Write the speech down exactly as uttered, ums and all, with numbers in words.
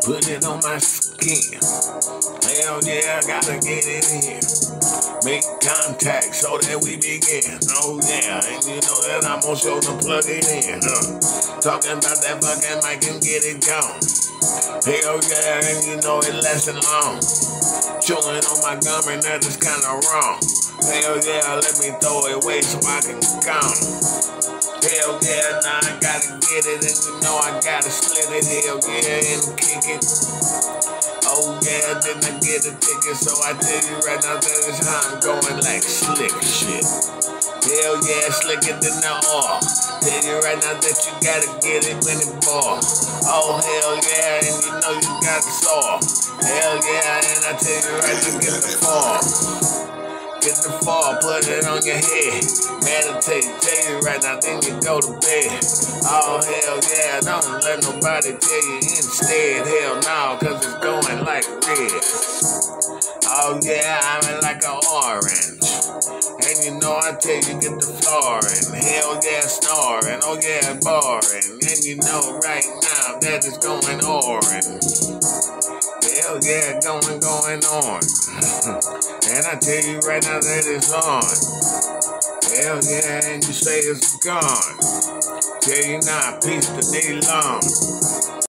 Put it on my skin. Hell yeah, I gotta get it in. Make contact so that we begin. Oh yeah, and you know that I'm gonna show them plug it in. Huh? Talking about that fucking mic and get it gone. Hell yeah, and you know it lasting long. Chewing on my gum and that is kinda wrong. Hell yeah, let me throw it away so I can gone. Hell yeah, now I gotta get it, and you know I gotta split it. Hell yeah, and kick it. Oh yeah, then I get a ticket, so I tell you right now that is how I'm going, like slick shit. Hell yeah, slicker than the oil. Tell you right now that you gotta get it when it ball. Oh hell yeah, and you know you got the soul. Hell yeah, and I tell you right now, get the fall. Get the fall, put it on your head. Meditate, tell you right now, then you go to bed. Oh hell yeah, don't let nobody tell you instead. Hell no, cause it's going like red. Oh yeah, I'm like an orange. And you know I tell you get the flooring. Hell yeah, snoring. Oh yeah, boring. And you know right now that it's going orange. Hell yeah, going, going on. And I tell you right now that it's on. Hell yeah, and you say it's gone. Tell you now, peace to day long.